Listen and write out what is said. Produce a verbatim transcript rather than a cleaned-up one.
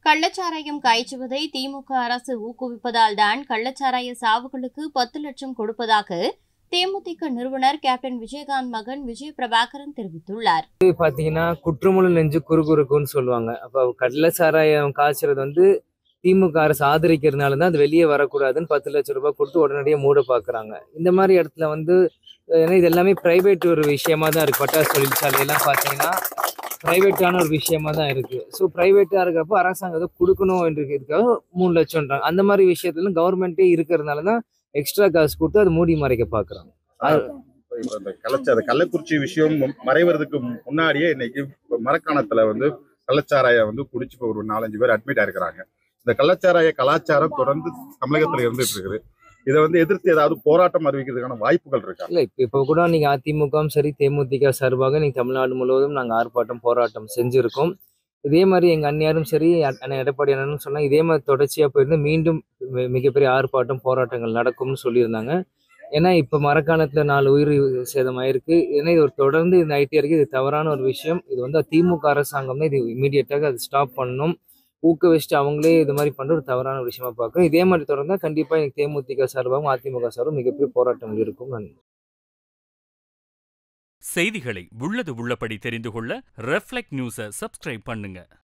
கள்ளச்சாராயம் காய்ச்சுவதை திமுக அரசு ஊக்குவிப்பதால் தான் கள்ளச்சாராய சாவுகளுக்கு பத்து லட்சம் கொடுப்பதாக தேமுதிக நிறுவனர் கேப்டன் விஜயகாந்த் மகன் விஜய பிரபாகரன் தெரிவித்துள்ளார். பாத்தீங்கன்னா குற்றமுள்ள நெஞ்சு குறுகுறுக்குன்னு சொல்லுவாங்க. அப்ப கள்ளச்சாராயம் காய்ச்சறது வந்து திமுக அரசு ஆதரிக்கிறதுனால தான் அது வெளியே வரக்கூடாதுன்னு பத்து லட்சம் ரூபாய் கொடுத்து உடனடியாக மூட பாக்குறாங்க. இந்த மாதிரி இடத்துல வந்து ஏன்னா இது எல்லாமே பிரைவேட் ஒரு விஷயமா தான் இருக்கு. பட்டாசு தொழிற்சாலையெல்லாம் பாத்தீங்கன்னா பிரைவேட்டான ஒரு விஷயமா தான் இருக்கு. ஸோ பிரைவேட்டா இருக்கிறப்போ அரசாங்கம் ஏதோ கொடுக்கணும் என்று இருக்காக மூணு லட்சம்ன்றாங்க. அந்த மாதிரி விஷயத்துல கவர்மெண்டே இருக்கிறதுனால தான் எக்ஸ்ட்ரா காசு கொடுத்து அது மூடி மறைக்க பாக்குறாங்க. கள்ளச்சார கள்ளக்குறிச்சி விஷயம் மறைவதற்கு முன்னாடியே இன்னைக்கு மரக்காணத்துல வந்து கள்ளச்சாராய வந்து குடிச்சு ஒரு நாலஞ்சு பேர் அட்மிட் ஆயிருக்கிறாங்க. இந்த கள்ளச்சாராய கலாச்சாரம் தொடர்ந்து தமிழகத்துல இருந்துட்டு இருக்குது. இதை வந்து எதிர்த்து ஏதாவது போராட்டம் அறிவிக்கிறதுக்கான வாய்ப்புகள் இருக்கா? இல்ல இப்ப இப்ப கூட நீங்க அதிமுகவும் சரி தேமுதிக சார்பாக நீங்க தமிழ்நாடு முழுவதும் நாங்க ஆர்ப்பாட்டம் போராட்டம் செஞ்சிருக்கோம். இதே மாதிரி எங்க அந்நியாரும் சரி அண்ணன் எடப்பாடி அண்ணனும் சொன்னா இதே மாதிரி தொடர்ச்சியா போயிருந்து மீண்டும் மிகப்பெரிய ஆர்ப்பாட்டம் போராட்டங்கள் நடக்கும்னு சொல்லியிருந்தாங்க. ஏன்னா இப்ப மரக்காணத்துல நாலு உயிர் சேதம் ஆயிருக்கு. ஏன்னா இது ஒரு தொடர்ந்து இந்த ஐடி இருக்கு. இது தவறான ஒரு விஷயம். இது வந்து திமுக அரசாங்கம் தான் இது இமீடியட்டாக அது ஸ்டாப் பண்ணணும். ஊக்குவிச்சுட்டு அவங்களே இது மாதிரி பண்ற ஒரு தவறான ஒரு விஷயமா பார்க்கணும். இதே மாதிரி தொடர்ந்தா கண்டிப்பா எனக்கு தேமுதிக சார்பாகவும் அதிமுக சார்பும் மிகப்பெரிய போராட்டங்கள் இருக்கும். நன்றி. செய்திகளை உள்ளது உள்ளபடி தெரிந்து கொள்ள ரெஃப்ளெக்ட் நியூஸை சப்ஸ்கிரைப் பண்ணுங்க.